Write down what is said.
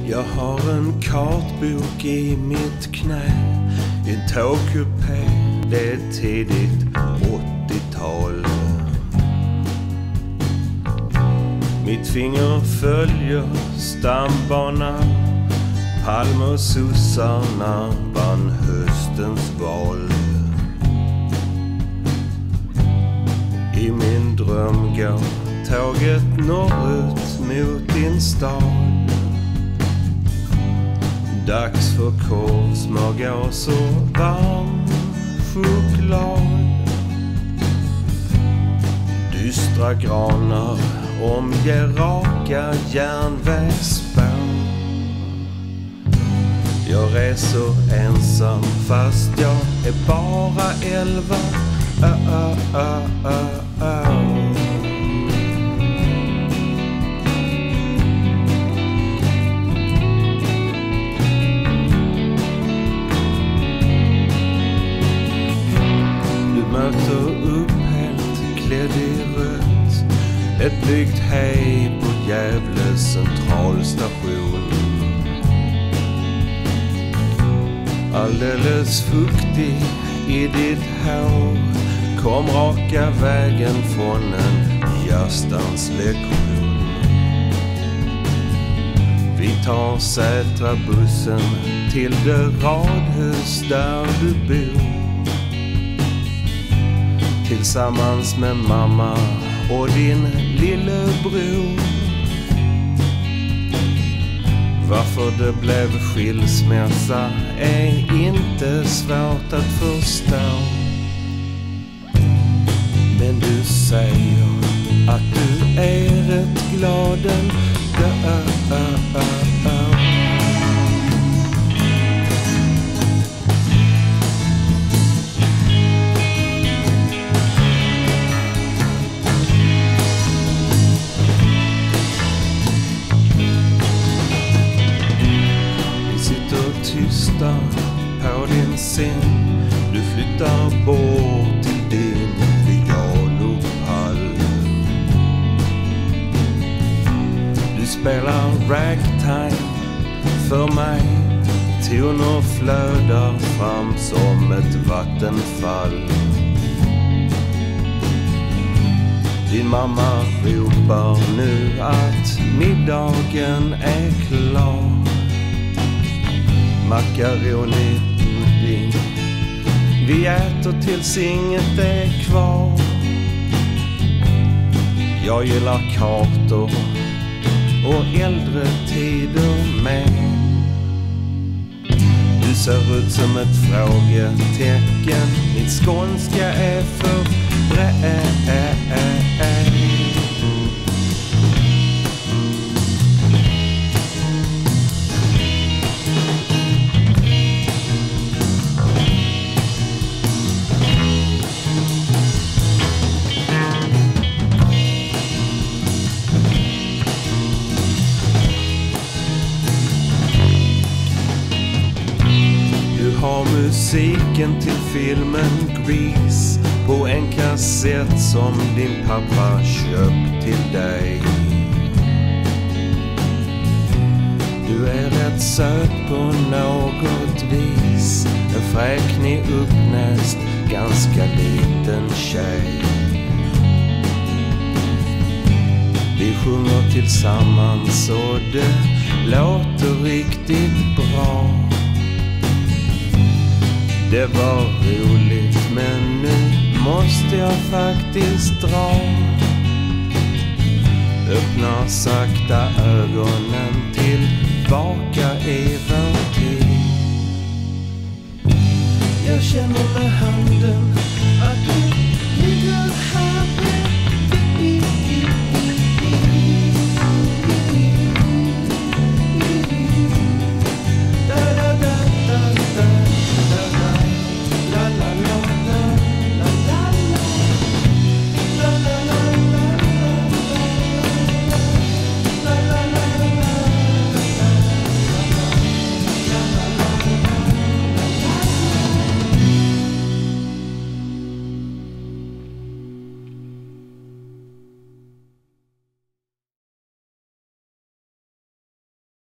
Jag har en kartbok i mitt knä, i en tågkupé, det är tidigt 80-tal. Mitt finger följer stambanan, Palme och sossarna vann höstens val. I min dröm går tåget norrut mot din stad. Dags för korv, smörgås och varm choklad. Dystra granar omger raka järnvägsspår. Jag reser ensam fast jag är bara 11. Möter upp helt klädd i rött, ett blygt hej på Gävle centralstation. Alldeles fuktig i ditt hår, kom raka vägen från en jazzdanslektion. Vi tar Sätra-bussen till det radhus där du bor, tillsammans med mamma och din lillebror. Varför det blev skilsmässa är inte svårt att förstå. Men du säger att du är rätt glad ändå. Tysta på din säng, du flyttar bort till din pianopall. Du spelar ragtime för mig, toner flödar fram som ett vattenfall. Din mamma ropar nu att middagen är klar. Macaroni pudding, vi äter tills inget är kvar. Jag gillar kartor och äldre tider med. Du ser ut som ett frågetecken, mitt skånska är för bred. Har musiken till filmen Grease på en kassett som din pappa köpt till dig. Du är rätt söt på något vis, en fräknig uppnäst, ganska liten tjej. Vi sjunger tillsammans och det låter riktigt bra. Det var roligt men nu måste jag faktiskt dra. Öppnar sakta ögonen tillbaka i vår tid. Jag känner med handen att